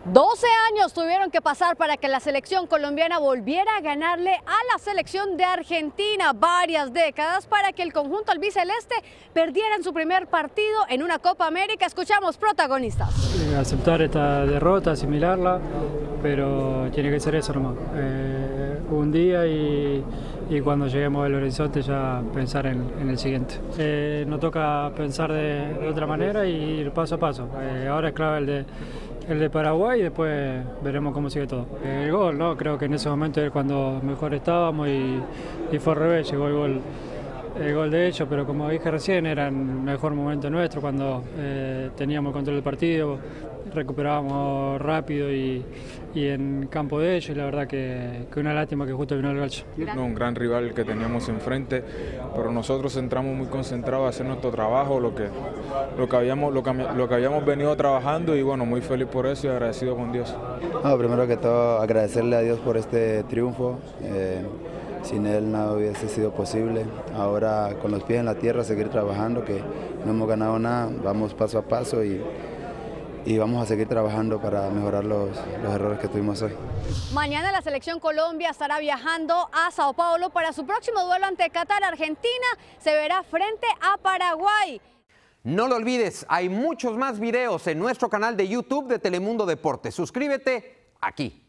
12 años tuvieron que pasar para que la selección colombiana volviera a ganarle a la selección de Argentina. Varias décadas para que el conjunto albiceleste perdiera en su primer partido en una Copa América. Escuchamos protagonistas. Aceptar esta derrota, asimilarla, pero tiene que ser eso nomás. Un día y cuando lleguemos al horizonte ya pensar en el siguiente. Nos toca pensar de otra manera y ir paso a paso. Ahora es clave el de Paraguay y después veremos cómo sigue todo. El gol, ¿no? Creo que en ese momento es cuando mejor estábamos y fue al revés, llegó el gol de ellos, pero como dije recién, era el mejor momento nuestro cuando teníamos el control del partido, recuperábamos rápido y en campo de ellos, y la verdad que una lástima que justo vino el gol. No, un gran rival que teníamos enfrente, pero nosotros entramos muy concentrados a hacer nuestro trabajo, lo que habíamos venido trabajando, y bueno, muy feliz por eso y agradecido con Dios. Primero que todo, agradecerle a Dios por este triunfo. Sin él nada hubiese sido posible. Ahora con los pies en la tierra seguir trabajando, que no hemos ganado nada, vamos paso a paso y vamos a seguir trabajando para mejorar los errores que tuvimos hoy. Mañana la selección Colombia estará viajando a Sao Paulo para su próximo duelo ante Qatar. Argentina se verá frente a Paraguay. No lo olvides, hay muchos más videos en nuestro canal de YouTube de Telemundo Deportes. Suscríbete aquí.